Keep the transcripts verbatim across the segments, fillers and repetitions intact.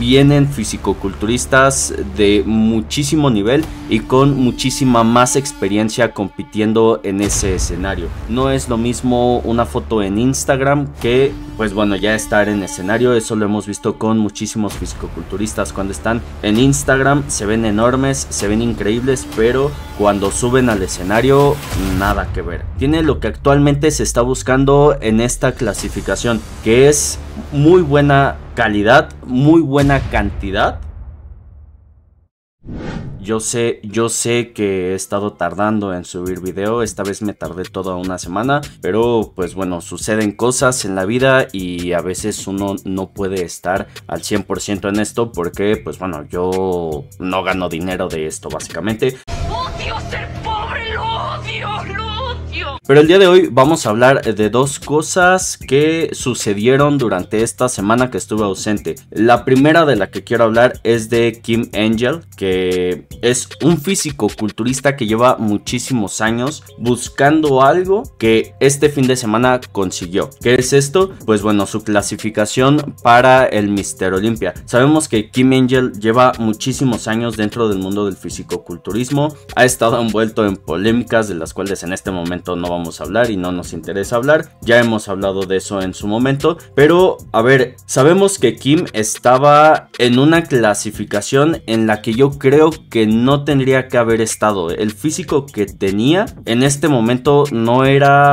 vienen fisicoculturistas de muchísimo nivel y con muchísima más experiencia compitiendo en ese escenario. No es lo mismo una foto en Instagram que, pues bueno, ya estar en escenario. Eso lo hemos visto con muchísimos fisicoculturistas. Cuando están en Instagram se ven enormes, se ven increíbles, pero cuando suben al escenario, nada que ver. Tiene lo que actualmente se está buscando en esta clasificación, que es muy buena calidad, muy buena cantidad. Yo sé, yo sé que he estado tardando en subir video, esta vez me tardé toda una semana, pero pues bueno, suceden cosas en la vida y a veces uno no puede estar al cien por ciento en esto porque pues bueno, yo no gano dinero de esto básicamente. ¡Odio ser pobre! ¡Lo odio! ¡Lo odio! Pero el día de hoy vamos a hablar de dos cosas que sucedieron durante esta semana que estuve ausente. La primera de la que quiero hablar es de Kim Angel, que es un físico-culturista que lleva muchísimos años buscando algo que este fin de semana consiguió. ¿Qué es esto? Pues bueno, su clasificación para el míster Olympia. Sabemos que Kim Angel lleva muchísimos años dentro del mundo del físico-culturismo. Ha estado envuelto en polémicas de las cuales en este momento no vamos a hablar y no nos interesa hablar. Ya hemos hablado de eso en su momento. Pero a ver, sabemos que Kim estaba en una clasificación en la que yo creo que no tendría que haber estado. El físico que tenía en este momento no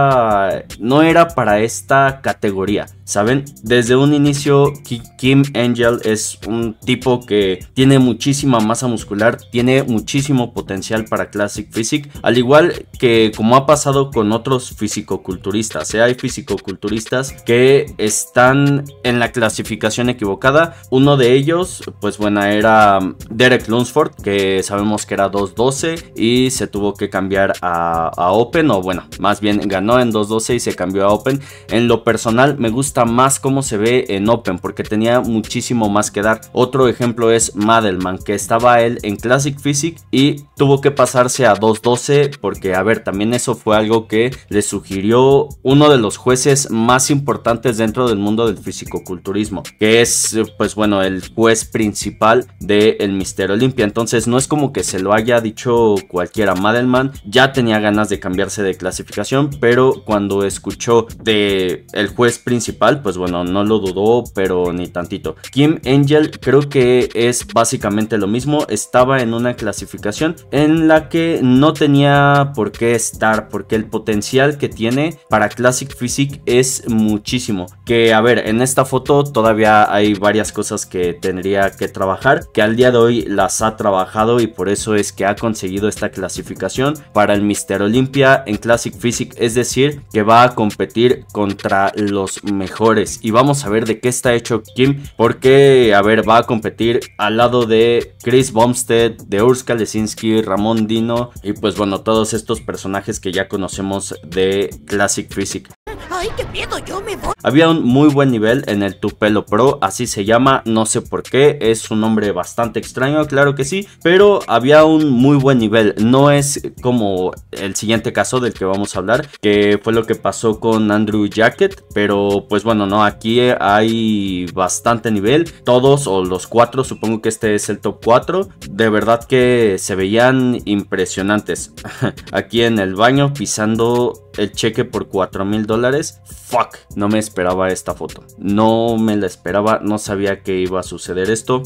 era no era para esta categoría, ¿saben? Desde un inicio Kim Angel es un tipo que tiene muchísima masa muscular, tiene muchísimo potencial para Classic Physique, al igual que como ha pasado con otros fisicoculturistas, ¿eh? Hay fisicoculturistas que están en la clasificación equivocada. Uno de ellos, pues bueno, era Derek Lunsford, que sabemos que era dos doce y se tuvo que cambiar a, a Open, o bueno, más bien ganó en dos doce y se cambió a Open. En lo personal me gusta más cómo se ve en Open porque tenía muchísimo más que dar. Otro ejemplo es Madelman, que estaba él en Classic Physique y tuvo que pasarse a dos doce porque, a ver, también eso fue algo que le sugirió uno de los jueces más importantes dentro del mundo del fisicoculturismo, que es pues bueno, el juez principal del míster Olympia. Entonces no es como que se lo haya dicho cualquiera. Madelman ya tenía ganas de cambiarse de clasificación, pero cuando escuchó de el juez principal, pues bueno, no lo dudó, pero ni tantito. Kim Angel creo que es básicamente lo mismo. Estaba en una clasificación en la que no tenía por qué estar, porque el potencial que tiene para Classic Physique es muchísimo. Que a ver, en esta foto todavía hay varias cosas que tendría que trabajar, que al día de hoy las ha trabajado y por eso es que ha conseguido esta clasificación para el míster Olympia en Classic Physique, es decir, que va a competir contra los mejores. Y vamos a ver de qué está hecho Kim, porque a ver, va a competir al lado de Chris Bumstead, de Urs Kalesinski, Ramón Dino y pues bueno, todos estos personajes que ya conocemos de Classic Physique. ¡Ay, qué miedo! ¡Yo me voy! Había un muy buen nivel en el Tupelo Pro, así se llama, no sé por qué, es un nombre bastante extraño, claro que sí, pero había un muy buen nivel. No es como el siguiente caso del que vamos a hablar, que fue lo que pasó con Andrew Jacket, pero pues bueno, no, aquí hay bastante nivel, todos o los cuatro, supongo que este es el top cuatro, de verdad que se veían impresionantes. Aquí en el baño pisando el cheque por cuatro mil dólares. Fuck, no me esperaba esta foto. No me la esperaba, no sabía que iba a suceder esto.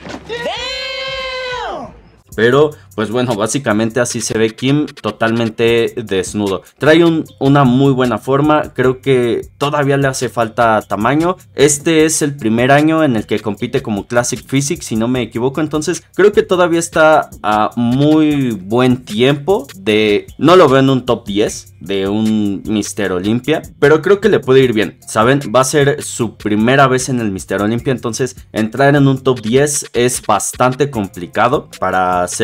Pero pues bueno, básicamente así se ve Kim, totalmente desnudo. Trae un, una muy buena forma, creo que todavía le hace falta tamaño. Este es el primer año en el que compite como Classic Physique, si no me equivoco, entonces creo que todavía está a muy buen tiempo de... No lo veo en un top diez de un míster Olympia, pero creo que le puede ir bien, ¿saben? Va a ser su primera vez en el míster Olympia, entonces entrar en un top diez es bastante complicado para ser la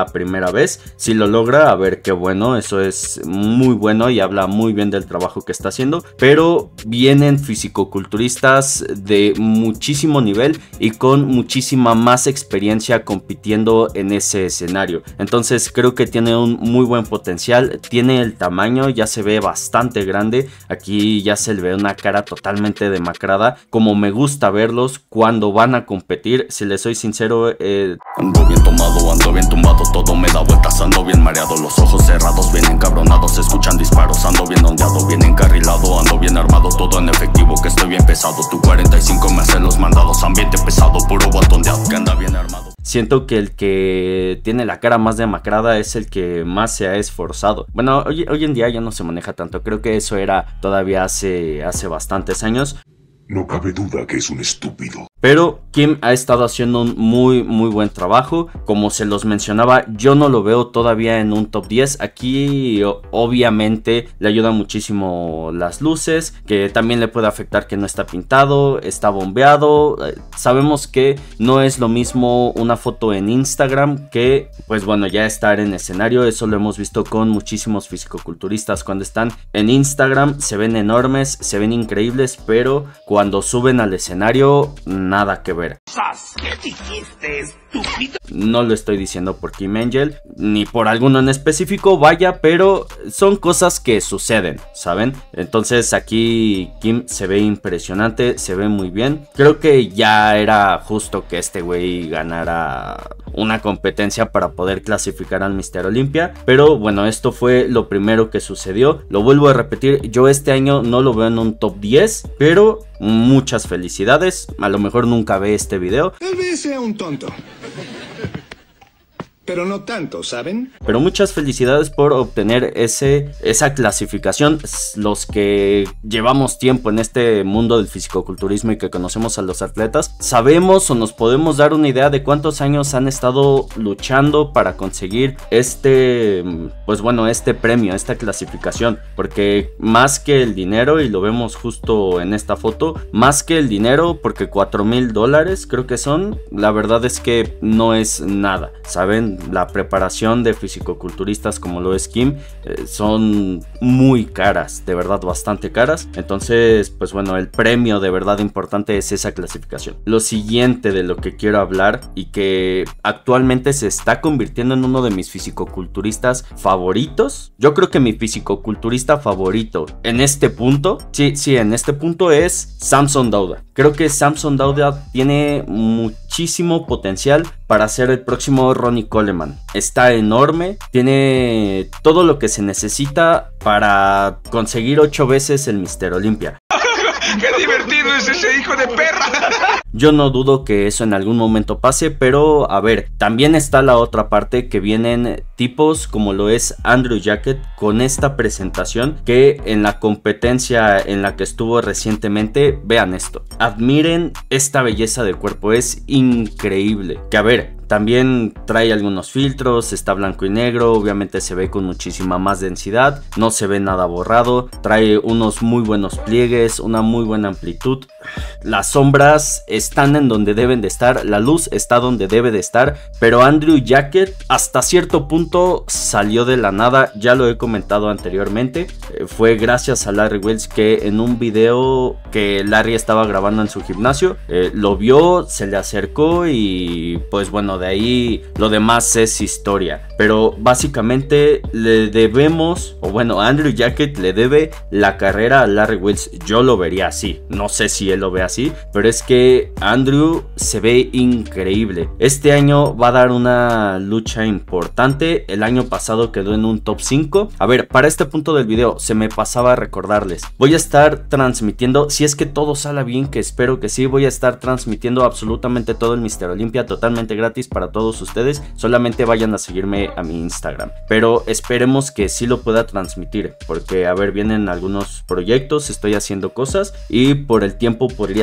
la primera vez. Si lo logra, a ver qué bueno, eso es muy bueno y habla muy bien del trabajo que está haciendo, pero vienen fisicoculturistas de muchísimo nivel y con muchísima más experiencia compitiendo en ese escenario. Entonces creo que tiene un muy buen potencial, tiene el tamaño, ya se ve bastante grande, aquí ya se le ve una cara totalmente demacrada, como me gusta verlos cuando van a competir. Si les soy sincero, eh... ando bien tomado, ando bien tumbado, todo me da vueltas, ando bien mareado, los ojos cerrados, bien encabronados, se escuchan disparos, ando bien ondeado, bien encarrilado, ando bien armado, todo en efectivo, que estoy bien pesado, tu cuarenta y cinco me hace los mandados, ambiente pesado, puro batondeado, que anda bien armado. Siento que el que tiene la cara más demacrada es el que más se ha esforzado. Bueno, hoy, hoy en día ya no se maneja tanto, creo que eso era todavía hace, hace bastantes años. No cabe duda que es un estúpido. Pero Kim ha estado haciendo un muy muy buen trabajo. Como se los mencionaba, yo no lo veo todavía en un top diez. Aquí obviamente le ayuda muchísimo las luces, que también le puede afectar que no está pintado, está bombeado. Sabemos que no es lo mismo una foto en Instagram que, pues bueno, ya estar en escenario. Eso lo hemos visto con muchísimos fisicoculturistas. Cuando están en Instagram se ven enormes, se ven increíbles, pero cuando suben al escenario, nada que ver. ¿Qué dijiste, estúpido? No lo estoy diciendo por Kim Angel, ni por alguno en específico, vaya, pero son cosas que suceden, ¿saben? Entonces aquí Kim se ve impresionante, se ve muy bien. Creo que ya era justo que este güey ganara una competencia para poder clasificar al míster Olympia, pero bueno, esto fue lo primero que sucedió. Lo vuelvo a repetir, yo este año no lo veo en un top diez, pero muchas felicidades. A lo mejor nunca ve este video. Tal vez sea un tonto, pero no tanto, ¿saben? Pero muchas felicidades por obtener ese, esa clasificación. Los que llevamos tiempo en este mundo del fisicoculturismo y que conocemos a los atletas, sabemos o nos podemos dar una idea de cuántos años han estado luchando para conseguir este, pues bueno, este premio, esta clasificación. Porque más que el dinero, y lo vemos justo en esta foto, más que el dinero, porque cuatro mil dólares creo que son, la verdad es que no es nada, ¿saben? La preparación de fisicoculturistas como lo es Kim eh, son muy caras, de verdad bastante caras. Entonces, pues bueno, el premio de verdad importante es esa clasificación. Lo siguiente de lo que quiero hablar y que actualmente se está convirtiendo en uno de mis fisicoculturistas favoritos. Yo creo que mi fisicoculturista favorito en este punto, sí, sí, en este punto es Samson Dauda. Creo que Samson Dauda tiene muchísimo potencial para ser el próximo Ronnie Coleman. Está enorme, tiene todo lo que se necesita para conseguir ocho veces el míster Olympia. ¡Qué divertido es ese hijo de perra! Yo no dudo que eso en algún momento pase, pero a ver, también está la otra parte, que vienen tipos como lo es Andrew Jackett con esta presentación, que en la competencia en la que estuvo recientemente, vean esto, admiren esta belleza de cuerpo, es increíble. Que a ver, también trae algunos filtros, está blanco y negro, obviamente se ve con muchísima más densidad, no se ve nada borrado, trae unos muy buenos pliegues, una muy buena amplitud. Las sombras están en donde deben de estar, la luz está donde debe de estar, pero Andrew Jackett hasta cierto punto salió de la nada, ya lo he comentado anteriormente. Eh, fue gracias a Larry Wheels que en un video que Larry estaba grabando en su gimnasio, eh, lo vio, se le acercó y pues bueno, de ahí lo demás es historia. Pero básicamente le debemos, o bueno, Andrew Jackett le debe la carrera a Larry Wheels. Yo lo vería así, no sé si él lo ve así, pero es que Andrew se ve increíble. Este año va a dar una lucha importante. El año pasado quedó en un top cinco. A ver, para este punto del video se me pasaba a recordarles, voy a estar transmitiendo, si es que todo sale bien, que espero que sí, voy a estar transmitiendo absolutamente todo el míster Olympia totalmente gratis para todos ustedes. Solamente vayan a seguirme a mi Instagram, pero esperemos que sí lo pueda transmitir, porque a ver, vienen algunos proyectos, estoy haciendo cosas y por el tiempo podría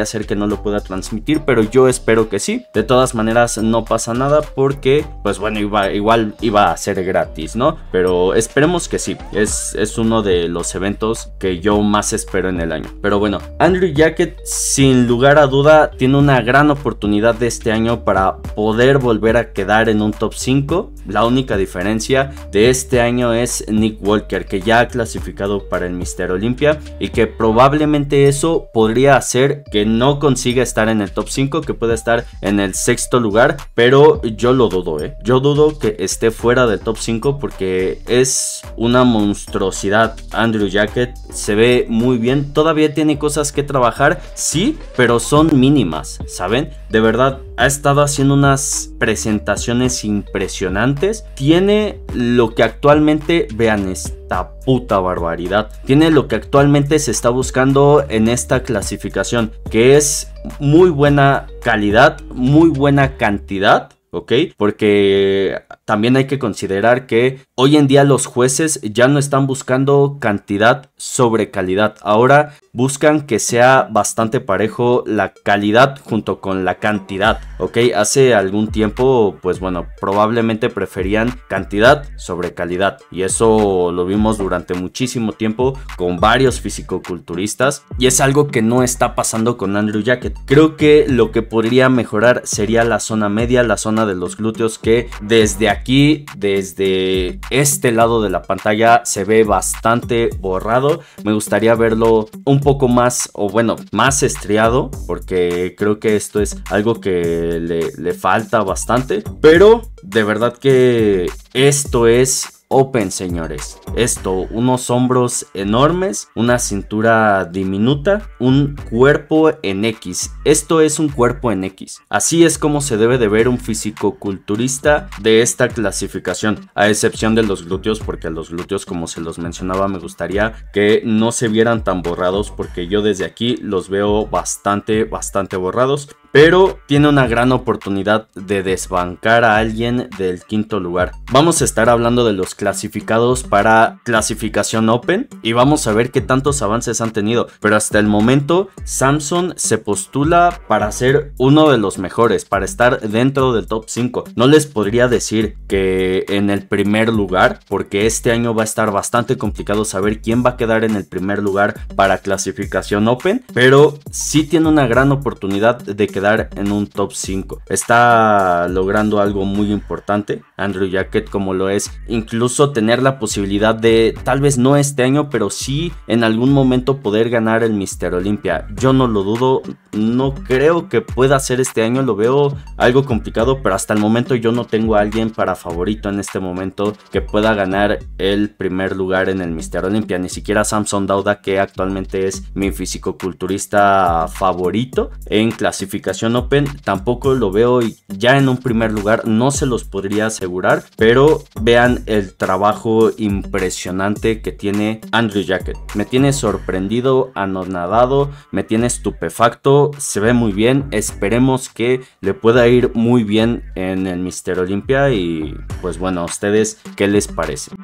podría ser que no lo pueda transmitir, pero yo espero que sí. De todas maneras no pasa nada porque pues bueno, iba, igual iba a ser gratis, ¿no? Pero esperemos que sí, es, es uno de los eventos que yo más espero en el año. Pero bueno, Andrew Jacked sin lugar a duda tiene una gran oportunidad de este año para poder volver a quedar en un top cinco. La única diferencia de este año es Nick Walker, que ya ha clasificado para el míster Olympia y que probablemente eso podría hacer que no consiga estar en el top cinco, que pueda estar en el sexto lugar, pero yo lo dudo, ¿eh? Yo dudo que esté fuera del top cinco porque es una monstruosidad. Andrew Jacked se ve muy bien, todavía tiene cosas que trabajar, sí, pero son mínimas, ¿saben? De verdad, ha estado haciendo unas presentaciones impresionantes. Tiene lo que actualmente, vean esta puta barbaridad, tiene lo que actualmente se está buscando en esta clasificación, que es muy buena calidad, muy buena cantidad. ¿Ok? Porque también hay que considerar que hoy en día los jueces ya no están buscando cantidad sobre calidad. Ahora buscan que sea bastante parejo la calidad junto con la cantidad. ¿Ok? Hace algún tiempo, pues bueno, probablemente preferían cantidad sobre calidad. Y eso lo vimos durante muchísimo tiempo con varios fisicoculturistas. Y es algo que no está pasando con Andrew Jacked. Creo que lo que podría mejorar sería la zona media, la zona de los glúteos, que desde aquí, desde este lado de la pantalla, se ve bastante borrado. Me gustaría verlo un poco más, o bueno, más estriado, porque creo que esto es algo que le, le falta bastante. Pero de verdad que esto es Open, señores. Esto, unos hombros enormes, una cintura diminuta, un cuerpo en X. Esto es un cuerpo en X. Así es como se debe de ver un fisicoculturista de esta clasificación, a excepción de los glúteos, porque los glúteos, como se los mencionaba, me gustaría que no se vieran tan borrados, porque yo desde aquí los veo bastante, bastante borrados. Pero tiene una gran oportunidad de desbancar a alguien del quinto lugar. Vamos a estar hablando de los clasificados para clasificación Open y vamos a ver qué tantos avances han tenido. Pero hasta el momento Samson se postula para ser uno de los mejores, para estar dentro del top cinco. No les podría decir que en el primer lugar, porque este año va a estar bastante complicado saber quién va a quedar en el primer lugar para clasificación Open, pero sí tiene una gran oportunidad de quedar en un top cinco. Está logrando algo muy importante Andrew Jacked, como lo es incluso tener la posibilidad de, tal vez no este año, pero sí en algún momento poder ganar el míster Olympia. Yo no lo dudo, no creo que pueda ser este año, lo veo algo complicado, pero hasta el momento yo no tengo a alguien para favorito en este momento que pueda ganar el primer lugar en el míster Olympia, ni siquiera Samson Dauda, que actualmente es mi fisicoculturista favorito en clasificación Open, tampoco lo veo ya en un primer lugar, no se los podría asegurar, pero vean el trabajo impresionante que tiene Andrew Jacked. Me tiene sorprendido, anonadado, me tiene estupefacto, se ve muy bien, esperemos que le pueda ir muy bien en el míster Olympia y pues bueno, ¿a ustedes qué les parece?